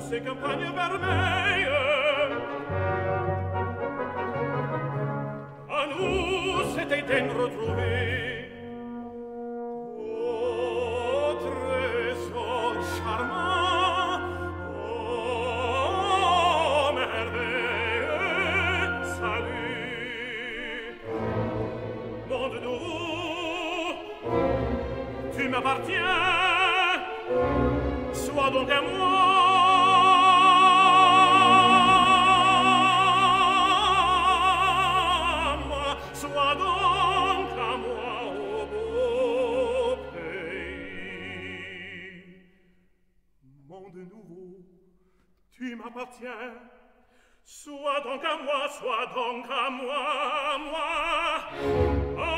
ces campagnes vermeilles. À nous c'était d'en retrouver. Ô trésor charmant, ô merveilleux salut. Monde nouveau, tu m'appartiens, sois donc à moi. Sois donc à moi, ô beau pays. Monde nouveau, tu m'appartiens, sois donc à moi, moi.